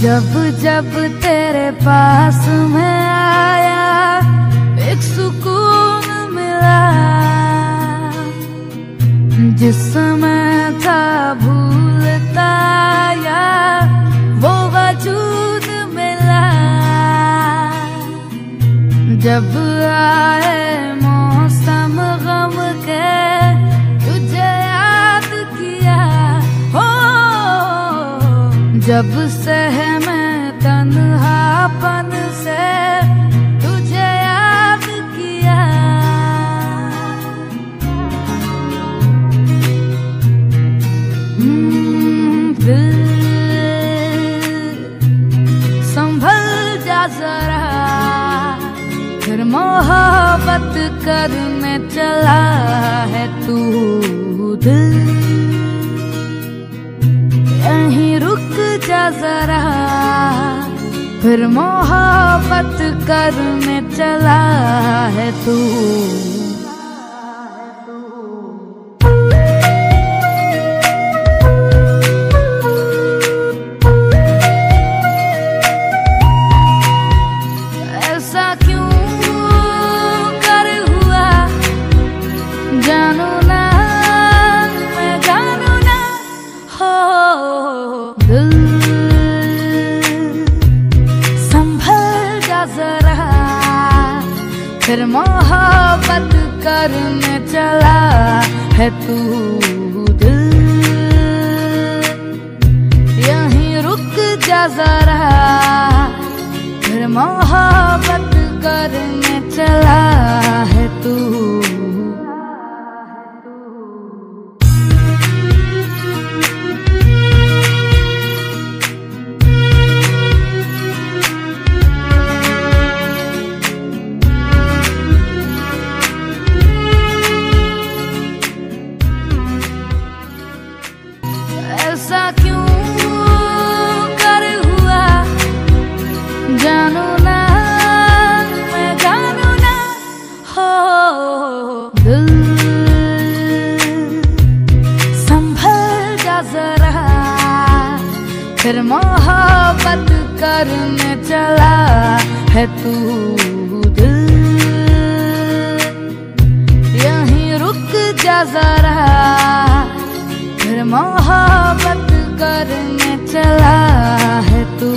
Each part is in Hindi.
जब जब तेरे पास मैं आया एक सुकून मिला, जिस समय था भूलता यार वो वजूद मिला। जब आए मौसम गम के तुझे याद किया हो, जब से मैं तन्हापन से तुझे याद किया। दिल संभल जा जरा, फिर मोहब्बत करने चला है तू। दिल यहीं रुक जा जरा, फिर मोहब्बत करने चला है तू। ऐसा क्यों कर हुआ जानू ना, मैं जानू ना हो। दिल संभल जा जरा, फिर मोहब्बत करने चला है तू। दिल यहीं रुक जा जरा, फिर मोहब्बत करने चला है तू। ऐसा क्यों कर हुआ जानू ना, मैं जानू ना हो। दिल संभल जा जरा, फिर मोहब्बत करने चला है तू। दिल यहीं रुक जा जरा, फिर मोहब्बत करने चला है तू।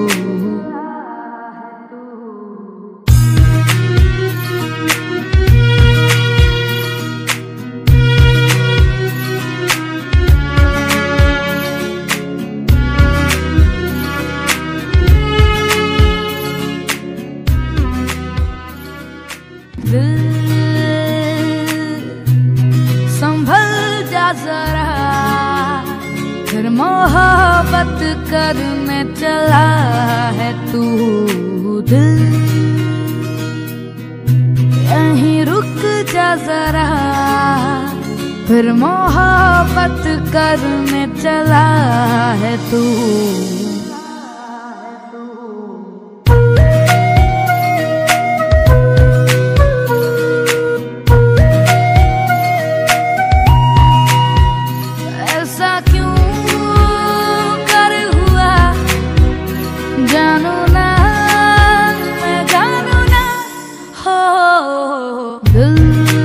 दिल संभल जा जरा, फिर मोहब्बत करने चला है तू। दिल यहीं रुक जा जरा, फिर मोहब्बत करने चला है तू। ऐसा क्यों कर हुआ जानू ना, मैं जानू ना हो। दिल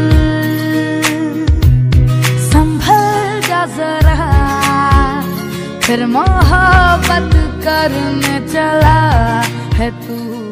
संभल जा जरा, फिर मोहब्बत करने चला है तू।